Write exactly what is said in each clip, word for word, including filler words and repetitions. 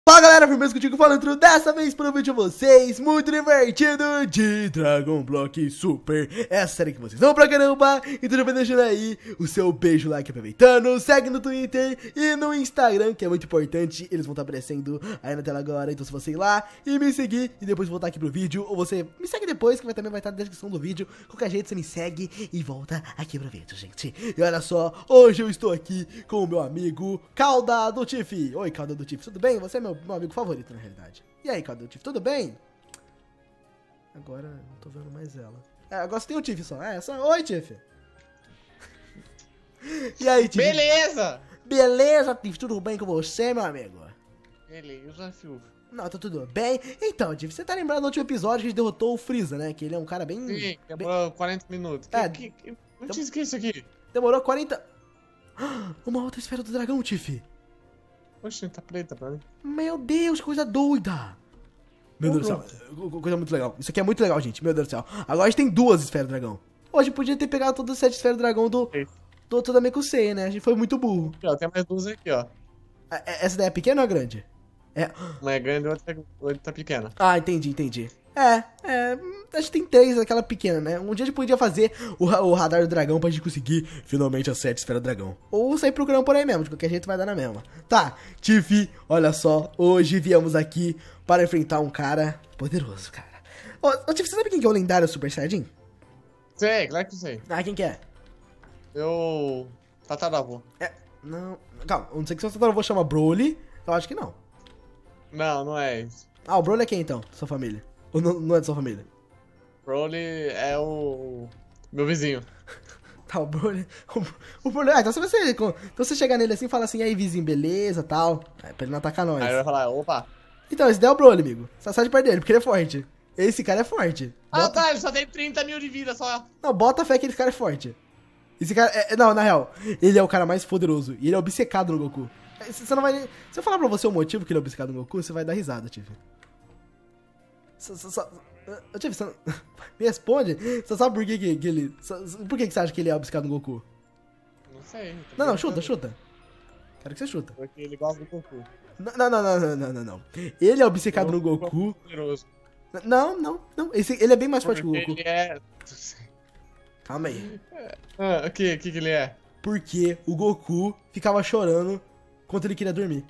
Fala galera, firmeza contigo falando dessa vez para um vídeo de vocês muito divertido de Dragon Block Super. Essa série que vocês amam pra caramba. Então já vai deixando aí o seu beijo, like aproveitando. Segue no Twitter e no Instagram, que é muito importante. Eles vão estar aparecendo aí na tela agora. Então se você ir lá e me seguir e depois voltar aqui pro vídeo, ou você me segue depois, que vai, também vai estar na descrição do vídeo. Qualquer jeito você me segue e volta aqui pro vídeo, gente. E olha só, hoje eu estou aqui com o meu amigo Calda do Tiff. Oi, Calda do Tiff, tudo bem? Você é meu meu amigo favorito, na realidade. E aí, Calda do Tiff, tudo bem? Agora não tô vendo mais ela. É, agora você tem o Tiff só. É, só... Oi, Tiff. E aí, Tiff? Beleza! Beleza, Tiff, tudo bem com você, meu amigo? Beleza, Silvio. Não, tá tudo bem. Então, Tiff, você tá lembrando do último episódio que a gente derrotou o Freeza, né? Que ele é um cara bem... Sim, demorou bem... quarenta minutos. É, que, que, que... Não tinha esquecido isso aqui. Demorou quarenta... Uma outra esfera do dragão, Tiff. Oxe, tá preta pra mim. Meu Deus, que coisa doida. Meu Deus do céu, coisa muito legal. Isso aqui é muito legal, gente, meu Deus do céu. Agora a gente tem duas esferas do dragão. Hoje podia ter pegado todas as sete esferas do dragão do, do outro da Mekusei, né? A gente foi muito burro. Aqui, ó, tem mais duas aqui, ó. Essa daí é pequena ou é grande? É. Uma é grande e outra, outra tá pequena. Ah, entendi, entendi. É, é, acho que tem três daquela pequena, né? Um dia a gente podia fazer o, o radar do dragão pra gente conseguir finalmente as sete esferas do dragão. Ou sair procurando por aí mesmo, de qualquer jeito vai dar na mesma. Tá, Tiff, olha só, hoje viemos aqui para enfrentar um cara poderoso, cara. Ô, ô Tiff, você sabe quem que é o lendário Super Saiyajin? Sei, claro que sei. Ah, quem que é? Eu... Tataravô. É, não, calma, não sei que se o tataravô chama Broly, eu acho que não. Não, não é isso. Ah, o Broly é quem então, sua família? Ou não, não é de sua família? Broly é o... meu vizinho. Tá, o Broly... O, o Broly... Ah, então você vai ser... Então você chegar nele assim e fala assim, e aí vizinho, beleza, tal. É, pra ele não atacar nós. Aí ele vai falar, opa. Então, esse daí é o Broly, amigo. Só sai de perto dele, porque ele é forte. Esse cara é forte. Ah, Bota... tá, ele só tem trinta mil de vida só. Não, bota fé que esse cara é forte. Esse cara... É... Não, na real, ele é o cara mais poderoso. E ele é obcecado no Goku. Você não vai... Se eu falar pra você o motivo que ele é obcecado no Goku, você vai dar risada, Tiff. Só... só, só... Ô, Tiff, você não... me responde. Você sabe por que, que, que ele... Por que, que você acha que ele é obcecado no Goku? Não sei. Não, não, chuta, chuta. Quero que você chuta. Porque ele gosta do Goku. Não, não, não, não, não, não, não. Ele é obcecado no Goku. Poderoso. Não, não, não. Esse, ele é bem mais forte que o Goku. Ele é... Calma aí. Ah, o que, que que ele é? Porque o Goku ficava chorando quando ele queria dormir.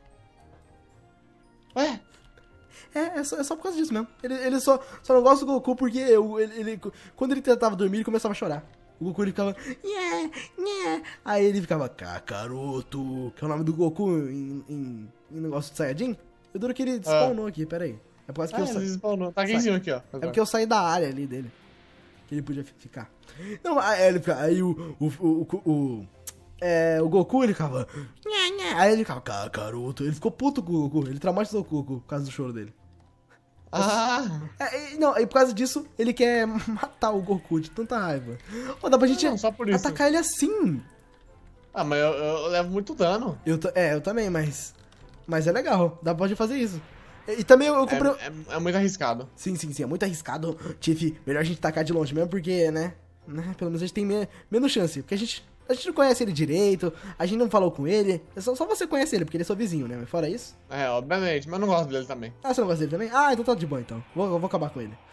Ué? É, é só, é só por causa disso mesmo. Ele, ele só, só não gosta do Goku porque eu, ele, ele, quando ele tentava dormir, ele começava a chorar. O Goku ele ficava... Nhé, nhé. Aí ele ficava... Kakaroto. Que é o nome do Goku em, em, em negócio de Saiyajin. Eu duro que ele despawnou ah. aqui, pera aí. É por causa que ah, eu saí... despawnou. Tá aqui em cima aqui, ó. É porque eu saí da área ali dele. Que ele podia ficar. Não, aí ele ficava... Aí o... o, o, o, o É, o Goku, ele ficava... Nhé, nhé. Aí ele ficava... Kakaroto. Ele ficou puto com o Goku. Ele traumatizou o Goku por causa do choro dele. Ah! É, não, e por causa disso, ele quer matar o Goku de tanta raiva. Ó, dá pra gente não, só por isso. atacar ele assim. Ah, mas eu, eu, eu levo muito dano. Eu é, eu também, mas... Mas é legal, dá pra gente fazer isso. E, e também eu, eu comprei... É, é, é muito arriscado. Sim, sim, sim, é muito arriscado. Tiff, melhor a gente tacar de longe mesmo, porque, né? né pelo menos a gente tem me, menos chance. Porque a gente... A gente não conhece ele direito, a gente não falou com ele. Só, só você conhece ele, porque ele é seu vizinho, né? Mas fora isso... É, obviamente, mas eu não gosto dele também. Ah, você não gosta dele também? Ah, então tá de boa, então. Vou, vou acabar com ele.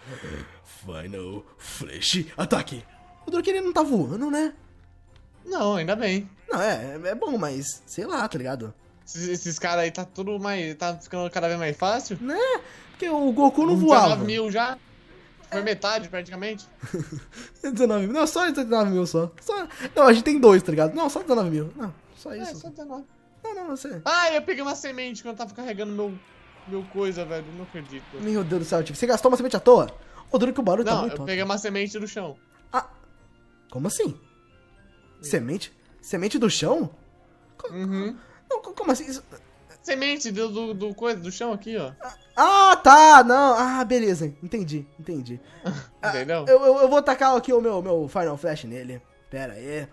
Final Flash Ataque. O duro que ele não tá voando, né? Não, ainda bem. Não, é, é bom, mas... Sei lá, tá ligado? Esses, esses caras aí tá tudo mais... Tá ficando cada vez mais fácil. Né? Porque o Goku não voava. dezenove mil já. Foi metade, praticamente. dezenove mil. Não, só dezenove mil só. só. Não, a gente tem dois, tá ligado? Não, só dezenove mil. Não, só isso. É, só dezenove. Não, não, você. Ah, eu peguei uma semente quando eu tava carregando meu, meu coisa, velho. Não acredito. Meu Deus do céu, tipo, você gastou uma semente à toa? Ô, duro que o barulho não, tá muito eu alto. peguei uma semente do chão. Ah, como assim? Sim. Semente? Semente do chão? Uhum. Não, como assim? Isso... Semente do, do, do coisa, do chão aqui, ó. Ah, tá, não. Ah, beleza. Entendi, entendi. Entendeu? Ah, eu, eu, eu vou tacar aqui o meu, meu Final Flash nele. Pera aí.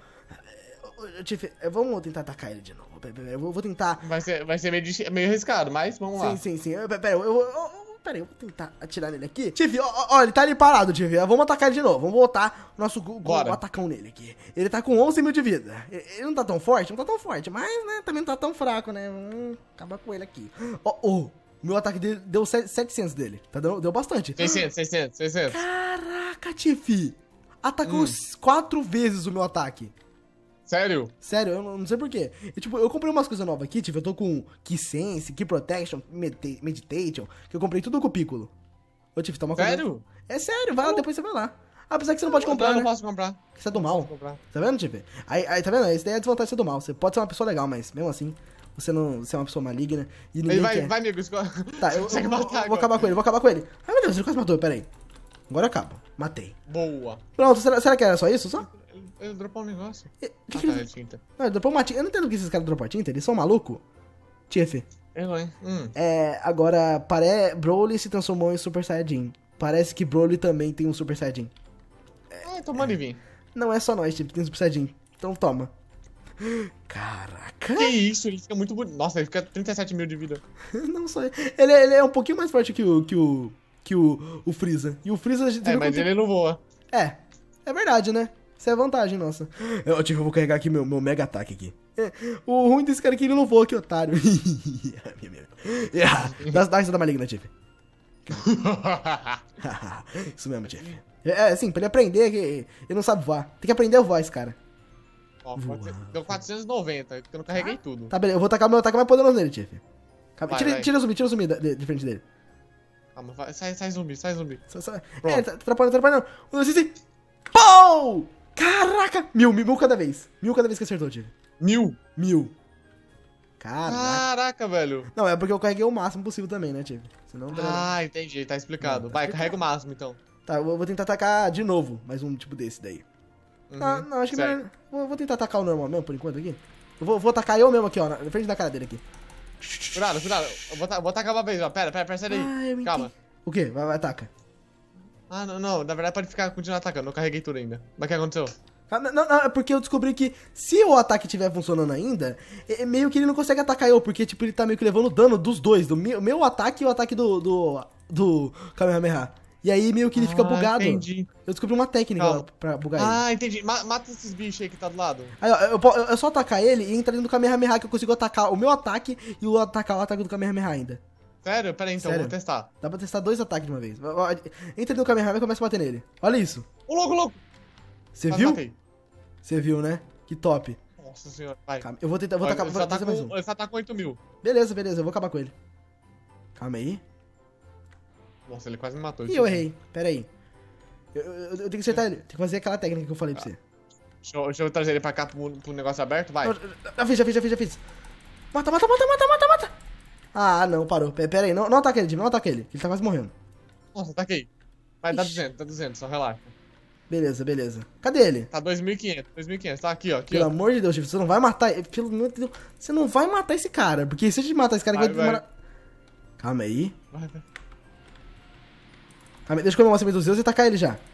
Tiff, vamos tentar atacar ele de novo. Eu vou, vou tentar... Vai ser, vai ser meio, meio arriscado, mas vamos sim, lá. Sim, sim, sim. Pera, eu, eu, eu, pera aí, eu vou tentar atirar nele aqui. Tiff, ó, ó, ele tá ali parado, Tiff. Vamos atacar ele de novo. Vamos botar o nosso o, o atacão nele aqui. Ele tá com onze mil de vida. Ele não tá tão forte? Não tá tão forte, mas, né, também não tá tão fraco, né? Vamos acabar com ele aqui. Ó, oh, oh. O meu ataque dele deu setecentos dele. Tá dando, deu bastante. seiscentos, seiscentos, seiscentos. Caraca, Tiff. Atacou Hum. quatro vezes o meu ataque. Sério? Sério, eu não não sei porquê. Eu, tipo, eu comprei umas coisas novas aqui, Tiff. Eu tô com Key Sense, Key Protection, Medita- Meditation, que eu comprei tudo com o Piccolo. Ô, Tiff, toma cuidado. Sério? É sério, vai lá, depois você vai lá. Apesar que você não pode Não, comprar, eu não né? posso comprar. Você é do Não mal. posso comprar. Tá vendo, Tiff? Aí, aí, tá vendo? Essa daí é a desvantagem de ser do mal. Você pode ser uma pessoa legal, mas mesmo assim, você não você é uma pessoa maligna e ninguém Ele vai, quer. vai, amigo. Escolhe. Tá, eu, eu, Consegue eu- matar eu vou agora. acabar com ele, vou acabar com ele. Ai, meu Deus, ele quase matou, peraí. Agora acaba. Matei. Boa. Pronto, será, será que era só isso? Só? Ele, ele dropou um negócio. E- Ah, que que tá, ele... é tinta. Não, ele dropou uma tinta. Eu não entendo o que esses caras dropam tinta, eles são malucos. Tiff, Eu, hein? Hum. é, agora, pare... Broly se transformou em Super Saiyajin. Parece que Broly também tem um Super Saiyajin. Ah, então manda vir. Não é só nós, Tiff, que tem Super Saiyajin. Então toma. Caraca. Que isso? Ele fica muito bonito. Nossa, ele fica trinta e sete mil de vida. Não só ele. Ele é, ele é um pouquinho mais forte que o. que o. que o, o Freeza. E o Freeza. você É, viu mas como ele não voa. tem- É. É verdade, né? Isso é vantagem, nossa. Eu, tipo, eu vou carregar aqui meu, meu mega ataque aqui. É, o ruim desse cara aqui, ele não voa, que otário. Yeah. Dá, dá essa da maligna, Tiff. Isso mesmo, Tiff. É, é assim, pra ele aprender, que ele não sabe voar. Tem que aprender a voar esse cara. Ó, deu quatrocentos e noventa, porque eu não carreguei tudo. Tá, beleza. Eu vou tacar meu ataque mais poderoso nele, Tiff. Calma, Vai, tira, vai. tira o zumbi, tira o zumbi da- de, de frente dele. Calma, vai, sai, sai zumbi, sai zumbi. Só, só... Pronto. É, tá atrapalhando, atrapalhando. Um, dois, três, e... Pou! Caraca! Mil, mil, mil cada vez. Mil cada vez que acertou, Tiff. Mil. Mil. Caraca. Caraca, velho. Não, é porque eu carreguei o máximo possível também, né, Tiff? Senão... Ah, entendi, tá explicado. Não, tá Vai, explicado. carrega o máximo então. Tá, eu vou tentar atacar de novo. Mais um tipo desse daí. Uhum, Não, não, acho que segue. melhor... Vou, vou tentar atacar o normal mesmo, por enquanto, aqui. Eu vou, vou atacar eu mesmo aqui, ó, na frente da cara dele aqui. Cuidado, cuidado. Eu vou, ta- vou tacar uma vez, ó. Pera, pera, pera, sai daí. Ah, eu Calma. entendi. O quê? Vai, vai, ataca. Ah, não, não. Na verdade pode ficar, continuar atacando. Eu carreguei tudo ainda. Mas o que aconteceu? Ah, Não, não, é porque eu descobri que se o ataque estiver funcionando ainda, é é meio que ele não consegue atacar eu, porque, tipo, ele tá meio que levando dano dos dois, do meu, meu ataque e o ataque do, do, do Kamehameha. E aí meio que ele fica Ah, bugado. entendi. Eu descobri uma técnica Calma. lá pra bugar ele. Ah, entendi. Ma- mata esses bichos aí que tá do lado. Aí, ó, eu, po- eu, eu só atacar ele e entrar dentro do Kamehameha que eu consigo atacar o meu ataque e o atacar o ataque do Kamehameha ainda. Sério? Pera aí então, Sério? vou testar. Dá pra testar dois ataques de uma vez. Ó, ó, entra dentro do Kamehameha e começa a bater nele. Olha isso. Ô, louco, louco! Você Quase viu? matei. Você viu, né? Que top. Nossa senhora, vai. Calma, eu vou tentar, vou Ó, tacar, ele, vou só tá fazer mais um. com, ele só tá com oito mil. Beleza, beleza, eu vou acabar com ele. Calma aí. Nossa, ele quase me matou. Ih, isso eu sim. errei. Pera aí. Eu, eu- eu tenho que acertar ele. Tem que fazer aquela técnica que eu falei pra você. Deixa eu, deixa eu trazer ele pra cá pro, pro negócio aberto, vai. Não, Já fiz, já fiz, já fiz, já fiz. Mata, mata, mata, mata, mata, mata. Ah, não, parou. Pe- Pera aí, não, não ataca ele, Jimmy, não ataca ele. Ele tá quase morrendo. Nossa, taquei. Vai, dá Ixi. duzentos, dá duzentos, só relaxa. Beleza, beleza. Cadê ele? Tá dois mil e quinhentos, dois mil e quinhentos, tá aqui, ó. Aqui, Pelo ó. amor de Deus, Chief, você não vai matar ele. Pelo amor de Deus, você não vai matar esse cara. Porque se a gente matar esse cara, Vai, vai demorar. vai. Calma aí. Vai, vai. Calma aí, deixa eu comer uma semente dos deuses e tacar ele já.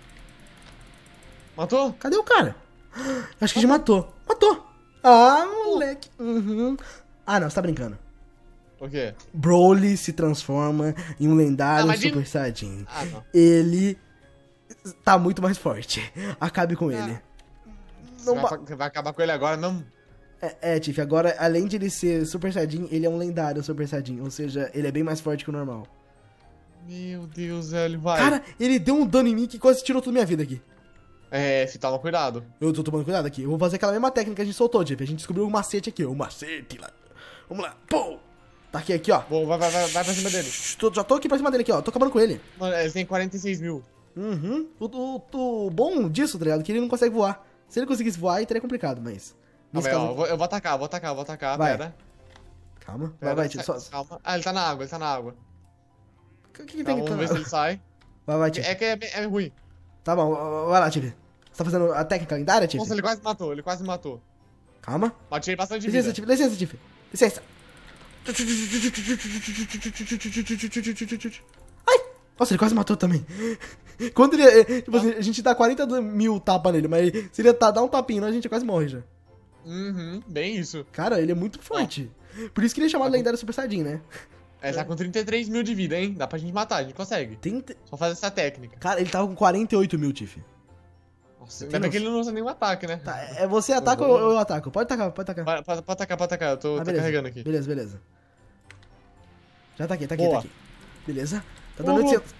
Matou? Cadê o cara? Acho que a gente matou. Matou. Ah, moleque. Uhum. Ah, não, você tá brincando. O quê? Broly se transforma em um lendário Ah, mas de- Super Saiyajin. Ah, não. Ele tá muito mais forte. Acabe com ele. Você Não vai, ba- fa- vai acabar com ele agora mesmo? É, é, Tiff, agora, além de ele ser Super Saiyajin, ele é um lendário Super Saiyajin. Ou seja, ele é bem mais forte que o normal. Meu Deus, velho, vai. Cara, ele deu um dano em mim que quase tirou toda a minha vida aqui. É, se toma cuidado. Eu tô tomando cuidado aqui. Eu vou fazer aquela mesma técnica que a gente soltou, Tiff. A gente descobriu um macete aqui. Um macete lá. Vamos lá. Pô! Tá aqui, aqui, ó. Bom, vai, vai, vai, vai pra cima dele. Tô- já tô aqui pra cima dele aqui, ó. Tô acabando com ele. Mano, ele tem quarenta e seis mil. Uhum. O, o, o bom disso, tá ligado? Que ele não consegue voar. Se ele conseguisse voar, aí teria complicado, mas... Calma Nesse aí, ó. caso... Eu vou, eu vou atacar, eu vou atacar, eu vou atacar. Vai. Pera. Calma. Vai, pera, vai, Tiff. sai- Só... Calma. Ah, ele tá na água, ele tá na água. O que, que tem Calma, que... vamos ver se ele sai. Vai, vai, Tiff. É que é, bem- é ruim. Tá bom, vai lá, Tiff. Você tá fazendo a técnica lendária, Tiff? Nossa, ele quase matou, ele quase matou. Calma. Matei bastante vida. Licença, Tiff. Licença, Tiff. Licença. Ai! Nossa, ele quase matou também. Quando ele... é, Tipo assim, a gente dá quarenta mil tapas nele, mas se ele tá, dar um tapinho, a gente quase morre já. Uhum, bem isso. Cara, ele é muito forte. Por isso que ele é chamado lendário Super Saiyajin, né? É, tá com trinta e três mil de vida, hein? Dá pra gente matar, a gente consegue. Tem... Só fazer essa técnica. Cara, ele tava com quarenta e oito mil, Tiff. Nossa, tem ainda bem que noção? ele não usa nenhum ataque, né? Tá, é você ataca vou- ou eu ataco? Pode atacar, pode atacar. Vai, Pode, pode atacar, pode atacar. Eu tô, Ah, tô beleza. carregando aqui. Beleza, beleza. Já tá aqui, tá aqui, Boa. tá aqui. Beleza. Tá dando Uh. oitocentos.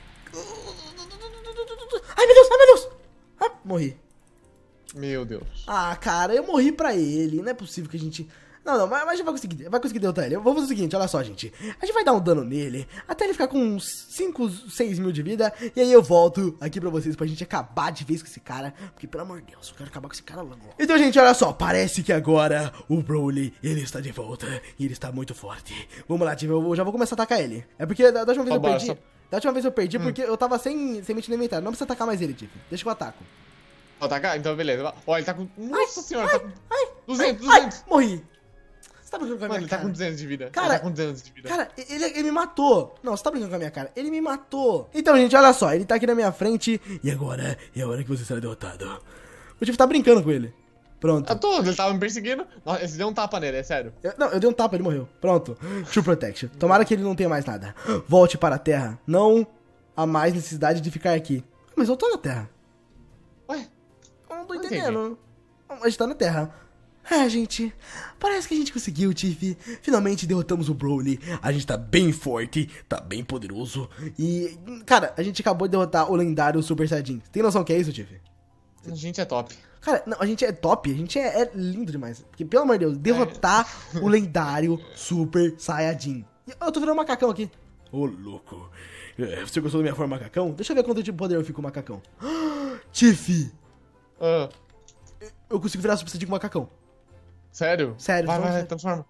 Ai, meu Deus, ai, meu Deus. Ah, morri. Meu Deus. Ah, cara, eu morri pra ele. Não é possível que a gente... Não, não, mas a gente vai conseguir, vai conseguir derrotar ele. Vamos fazer o seguinte, olha só, gente. A gente vai dar um dano nele, até ele ficar com uns cinco, seis mil de vida. E aí eu volto aqui pra vocês, pra gente acabar de vez com esse cara. Porque, pelo amor de Deus, eu quero acabar com esse cara logo. Então, gente, olha só. Parece que agora o Broly, ele está de volta. E ele está muito forte. Vamos lá, Tiff, eu já vou começar a atacar ele. É porque da, da última vez Tá eu bom, perdi... só- Da última vez eu perdi Hum. porque eu tava sem semente no inventário. Não precisa atacar mais ele, Tiff. Deixa que eu ataco. Ó, tá cá? Então beleza. Ó, ele tá com... Nossa senhora, tá com... Ai, duzentos, ai, duzentos. morri. Você tá brincando com a Mano, minha ele tá cara? com duzentos de vida. Cara, ele tá com duzentos de vida. Cara, ele, ele me matou. Não, você tá brincando com a minha cara. Ele me matou. Então, gente, olha só. Ele tá aqui na minha frente. E agora é a hora que você será derrotado. O Tiff tá brincando com ele. Pronto. Tá todo, ele tava me perseguindo. Nossa, esse deu um tapa nele, é sério. Eu- não, eu dei um tapa, ele morreu. Pronto. True Protection. Tomara que ele não tenha mais nada. Volte para a Terra. Não há mais necessidade de ficar aqui. Mas eu tô na Terra. Ué? Eu não tô Não entendendo. A gente tá na Terra. É, gente, parece que a gente conseguiu, Tiff. Finalmente derrotamos o Broly. A gente tá bem forte, tá bem poderoso. E, cara, a gente acabou de derrotar o lendário Super Saiyajin. Tem noção que é isso, Tiff? A gente é top. Cara, não, a gente é top, a gente é, é lindo demais. Porque, pelo amor de Deus, derrotar o lendário Super Saiyajin. E eu tô virando um macacão aqui. Ô, louco. É, você gostou da minha forma macacão? Deixa eu ver quanto de poder eu fico com o macacão. Tiff, Ah, eu consigo virar Super Saiyajin com o macacão. sério? Sério, Vai, vai, vamos vai, ver. transforma.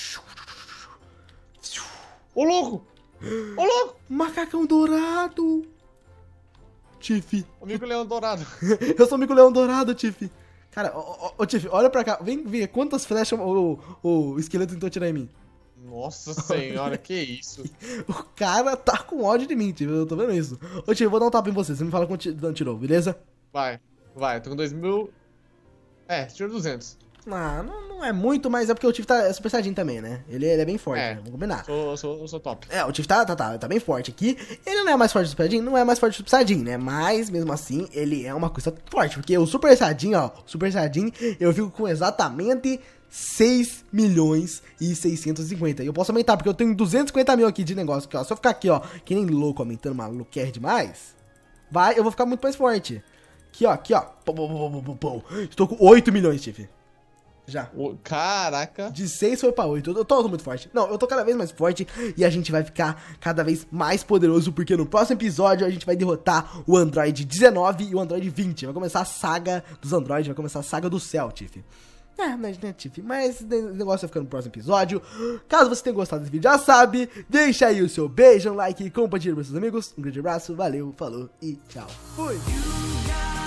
Ô, louco! Ô, louco! Macacão dourado. Tiff. Amigo Leão Dourado. Eu sou o Mico Leão Dourado, Tiff. Cara, ô, ô, ô, Tiff, olha pra cá. Vem ver quantas flechas o, o, o esqueleto tentou tirar em mim. Nossa senhora, que isso? O cara tá com ódio de mim, Tiff. Eu tô vendo isso. Ô, Tiff, eu vou dar um tapa em você. Você me fala quanto dano tirou, beleza? Vai, vai, tô com dois mil. É, tirou duzentos. Ah, não, não é muito, mas é porque o Tiff tá é Super Saiyajin também, né? Ele, ele é bem forte, É. né? Vamos combinar. Sou, sou, sou top. É, o Tiff tá, tá, tá, tá bem forte aqui. Ele não é mais forte do Super Saiyajin? Não é mais forte do Super Saiyajin, né? Mas, mesmo assim, ele é uma coisa forte. Porque o Super Saiyajin, ó, o Super Saiyajin, eu fico com exatamente seis milhões e seiscentos e cinquenta. E eu posso aumentar, porque eu tenho duzentos e cinquenta mil aqui de negócio. Aqui, ó. Se eu ficar aqui, ó, que nem louco, aumentando maluquer demais, vai, eu vou ficar muito mais forte. Aqui, ó, aqui, ó. Pum, pum, pum, pum, pum, pum. Estou com oito milhões, Tiff. Já. Ô, caraca. De seis foi pra oito. Eu tô, eu tô muito forte. Não, eu tô cada vez mais forte. E a gente vai ficar cada vez mais poderoso. Porque no próximo episódio a gente vai derrotar o Android dezenove e o Android vinte. Vai começar a saga dos Androids. Vai começar a saga do céu, Tiff. É, mas né, Tiff. Mas esse negócio vai ficar no próximo episódio. Caso você tenha gostado desse vídeo, já sabe. Deixa aí o seu beijo, um like, compartilha com seus amigos. Um grande abraço, valeu, falou e tchau. Fui!